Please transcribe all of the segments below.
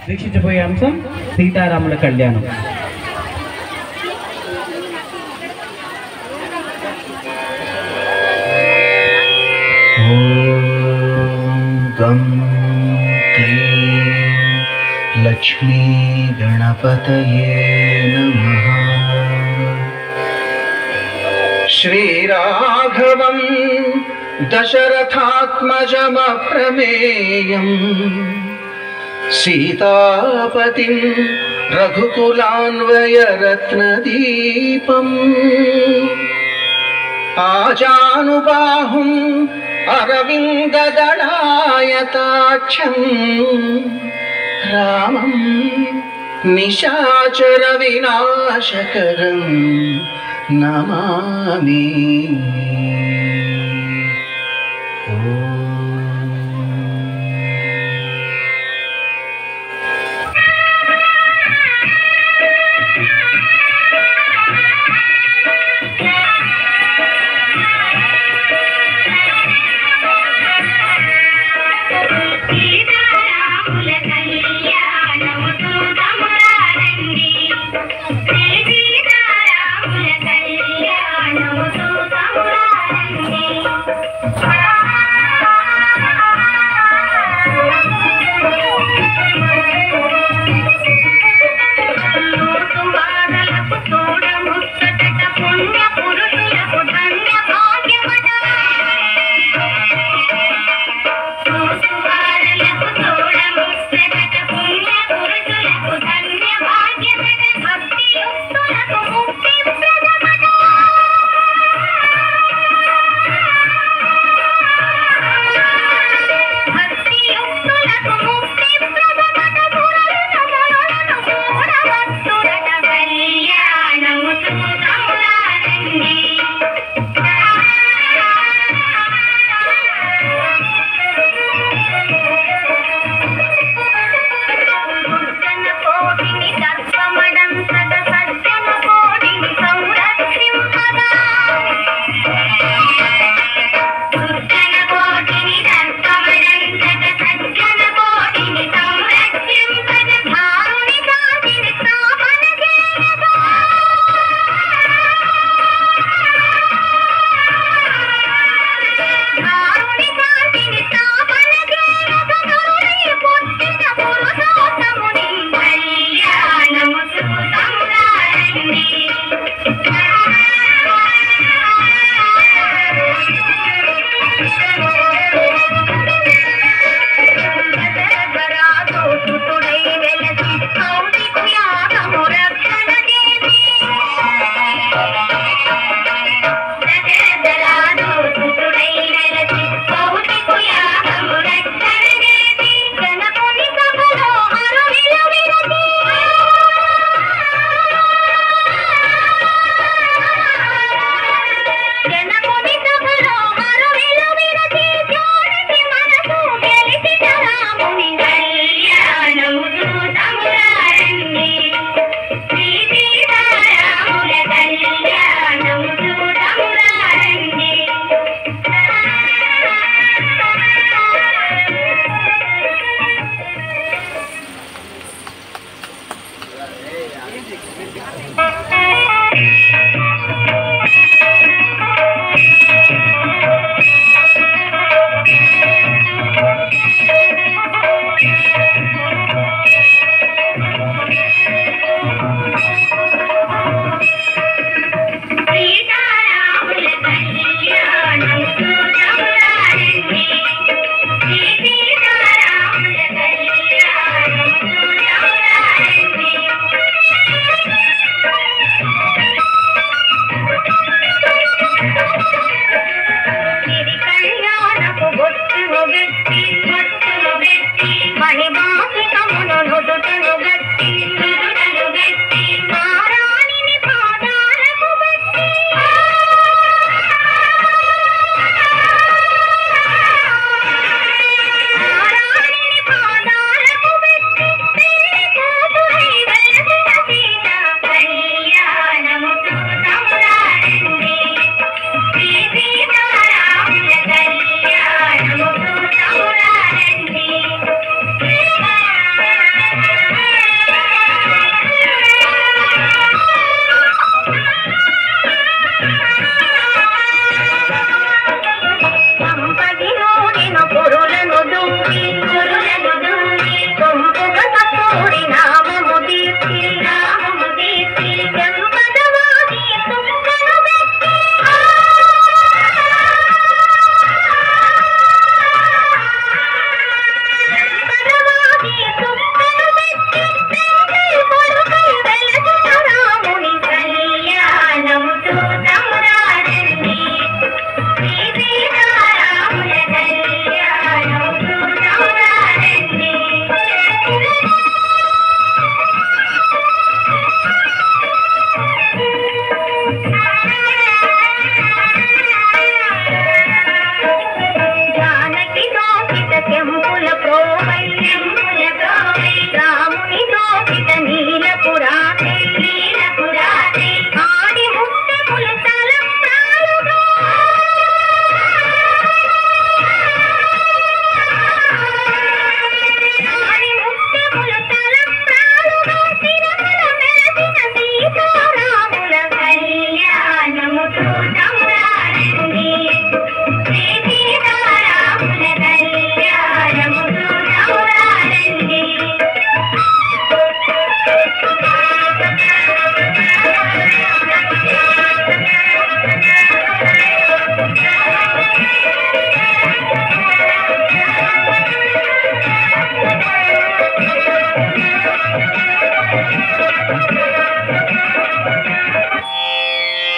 వీక్షించబోయే అంశం సీతారాముల కళ్యాణం. गं क्लीं लक्ष्मी गणपतये नमः। श्रीराघवं दशरथात्मजमप्रमेयं सीतापतिं रघुकुलान्वयरत्नदीपम् आजानुबाहुं अरविन्ददलायताक्षं रामं निशाचरविनाशकरं नमामि। శ్రీ సీతారాముల కళ్యాణము చూద్దాము రండి.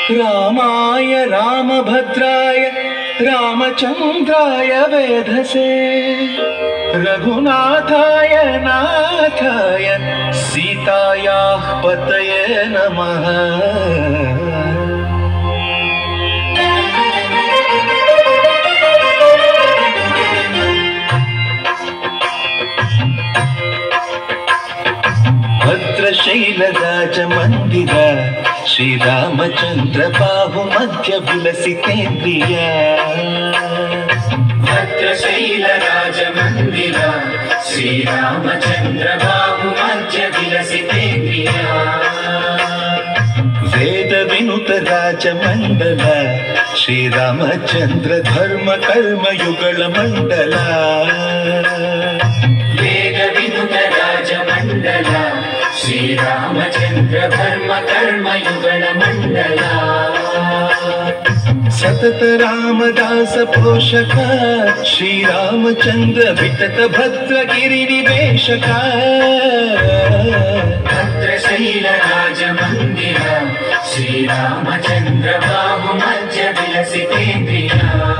रामाय रामभद्राय रामचन्द्राय वेधसे रघुनाथाय नाथाय सीतायाः पतये नमः। भद्रशैलराजमन्दिर श्रीरामचन्द्र बाहुमध्य विलसितेन्द्रिय भद्रशैलराजमन्दिर श्रीरामचन्द्र बाहुमध्य विलसितेन्द्रिय वेद विनुत राजमण्डल श्रीरामचन्द्र धर्म कर्म युगल मण्डल वेद विनुत राजमण्डल श्रीरामचन्द्र धर्म कर्म युगल मण्डल सतत रामदास पोषक श्रीरामचन्द्र वितत भद्रगिरि निवेशक भद्रशैलराजमन्दिर श्रीरामचन्द्र बाहुमध्य विलसितेन्द्रिय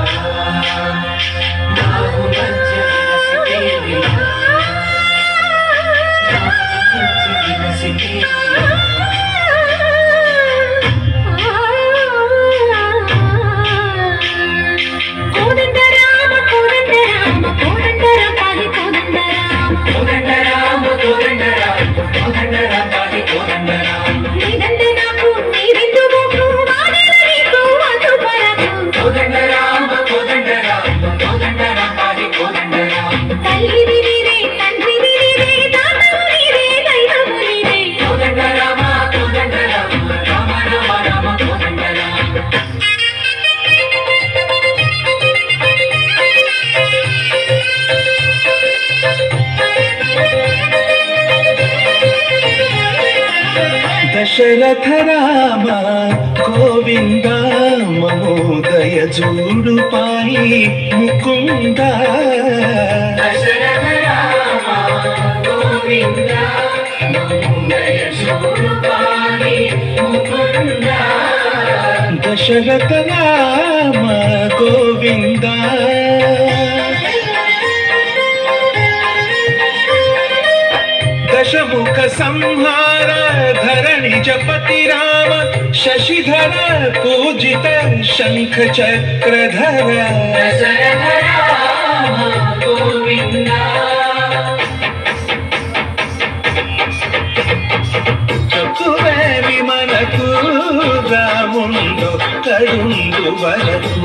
बाहुमध्य विलसितेन्द्रिय दशरथ राम गोविंद ममोदय जूडु पाई मुकुंद दशरथ राम गोविंद ममोदय जूडु पाई मुकुंद दशरथ राम गोविंद दशमुख संहार धरणि जपति राम शशिधर पूजित शंख चक्रधर दशरथ राम गोविंद चकुवे विमनकु रामुंडो करुंडु वरकु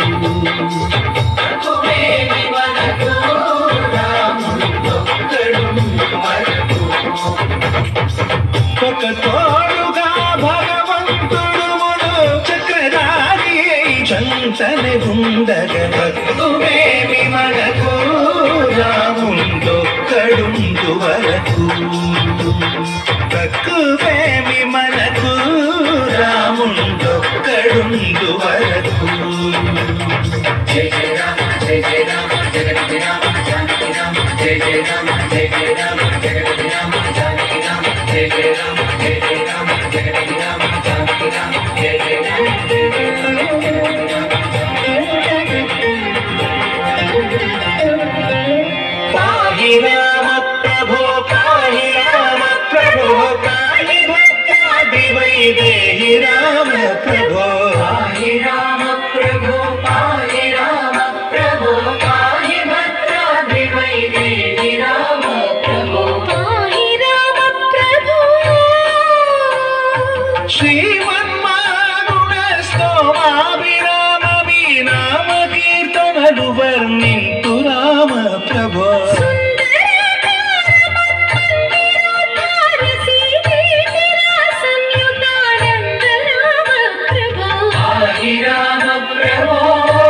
चकुवे विमनकु रामुंडो करुंडु वरकु ఒక తోడుగా భగవంతుడు చక్రధారి చంతని ఉండగేమి మనకు రాముందో కడుందు వరకు తక్కువేమి మనకు రాముందో కడుందు వరకు జయ జయ రామ జయ జయ రామ జగతి రామ జానకి రామ జయ జయ రామ జయ జయ రామ జగతి రామ జానకి రామ జయ జయ రామ జయ జయ రామ జగతి రామ జానకి రామ జయ జయ రామ జయ జయ రామ పాహి రామ ప్రభో పాహి రామ ప్రభో పాహి భక్తాది వైదేహి రామ ప్రభో పాహి రామ ప్రభో పాహి రామ ప్రభో పాహి భక్తాది వైదేహి రామ ప్రభో పాహి రామ ప్రభో శ్రీమన్మానుడ స్తోమాభిరామ వినామ కీర్తనలు వర్ణింతు రామ ప్రభో పాహి రామ ప్రభో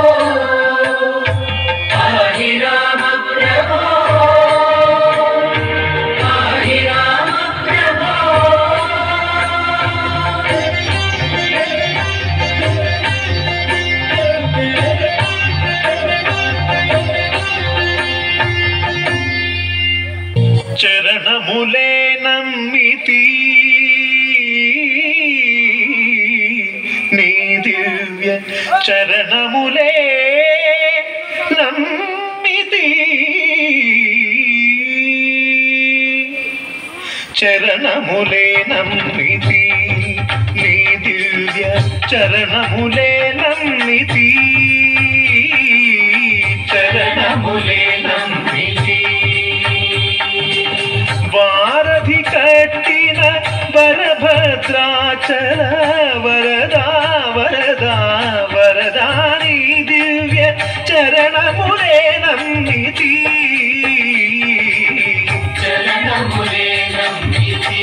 పాహి రామ ప్రభో పాహి రామ ప్రభో చరణములే నమ్మితి నీ దివ్య చరణములే నమ్మితి చరణములే నమ్మితి నీ దివ్య చరణములే నమ్మితి చరణములే నమ్మితి వారధి కట్టిన వరభద్రాచల వరదా వరదా వరదా నీ దివ్య చరణములే నమ్మితి చరణములే నమ్మితి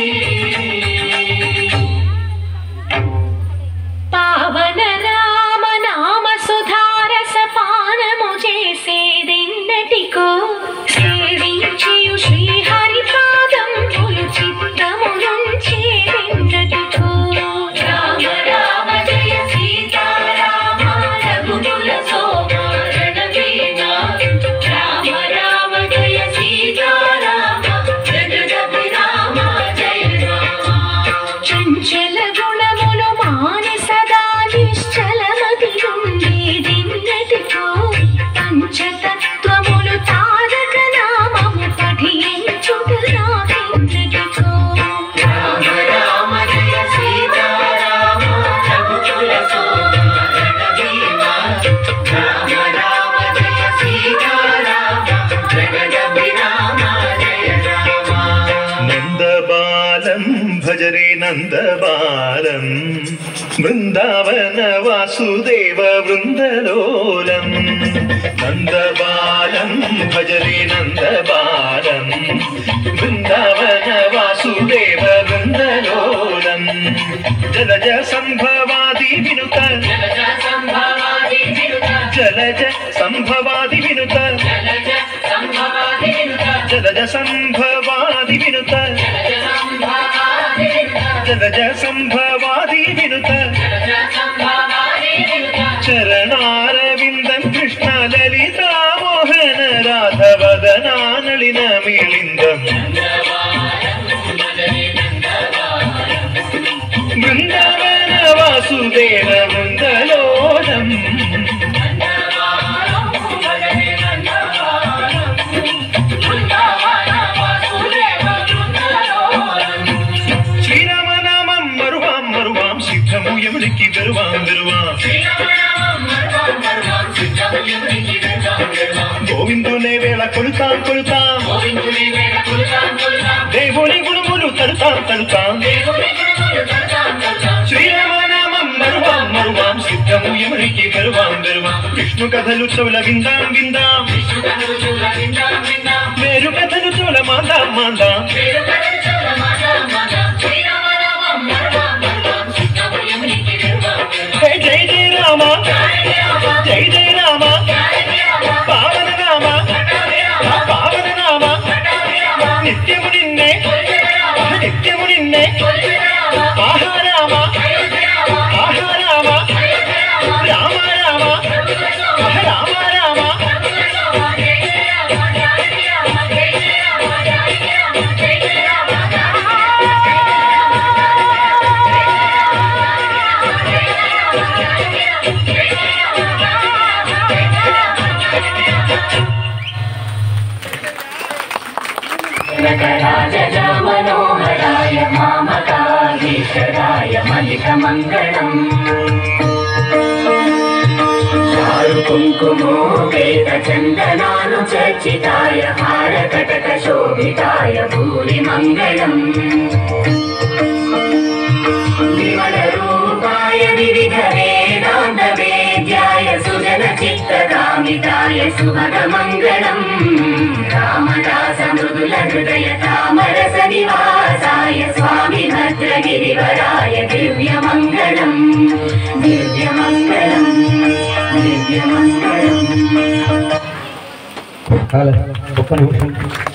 పావన రామ నామ సుధారస పానము చేసేదెన్నటికో సేవించియు శ్రీహరి పాదంబులు చిత్తము నుంచేదెన్నటికో రామ రామ జయ సీతారామ రఘుకుల సోమ రణవీణ రామ రామ జయ సీతారామ జగదభిరామ జయ రామ చంచల గుణములు మాని సదా నిశ్చలమతి ఉండేదెన్నటికో పంచతత్వములు తారక నామము పఠించుట నాకెన్నటికో రామ రామ జయ సీతారామ రఘుకుల సోమ రణవీణ రామ రామ జయ సీతారామ జగదభిరామ జయ రామ నందబాలం భజరే నందబాలం బృందావన వాసుదేవ వృందలోలం నందబాలం భజరే నందబాలం బృందావన వాసుదేవ వృందలోలం జలజ సంభవాది వినుత జలజ సంభవాది వినుత జలజ సంభవాది వినుత జలజ సంభవాది వినుత జలజ సంభవాది వినుత జలజ సంభవాది వినుత జలజ సంభవాది వినుత జలజ సంభవాది వినుత చరణారవిందం కృష్ణ లలితా మోహన రాధవదనా నళిన మిళిందం బృందావన వాసుదేవ వృందలోలం శ్రీరామనామం మరువాం మరువాం సిద్ధము యమునికి వెరువాం వెరువాం గోవిందునే వేళ కొలుతాం కొలుతాం దేవుని గుణములు తడుతాం తడుతాం శ్రీరామనామం మరువాం మరువాం సిద్ధము యమునికి వెరువాం వెరువాం విష్ణు కథలు చెవుల విందాం విందాం మేరు కథలు చెవుల మాందాం మాందాం హే జై జై రామ జై జై రామ పావన రామ పావన రామ నిత్యము నిన్నే నిత్యము నిన్నే ఆహా రామ ఆహా రామ రామ రామ రామ రామ మనోహరాయ మామకాధీశ్వరాయ మలికమంగళం చారు కుంకుమోపేత చందనాను చర్చితాయ హారకటక శోభితాయ భూరి మంగళం విమల రూపాయ వివిధ వేదాంత వేద్యాయ సుజన చిత్తకామితాయ శుభగ మంగళం రామదాస మృదుల హృదయ తామరస నివాసాయ స్వామి భద్రగిరివరాయ దివ్యమంగళం దివ్యమంగళం దివ్యమంగళం ఒక్క నిమిషం